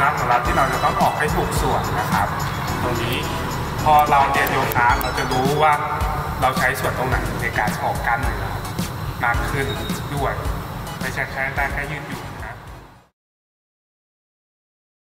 ของเราที่เราจะต้องออกให้ถูกส่วนนะครับตรงนี้พอเราเรียนโยคะเราจะรู้ว่าเราใช้ส่วนตรงไหนในการออกกล้ามเนื้อมากขึ้นด้วยไม่ใช่แค่ได้แค่ยืดหยุ่น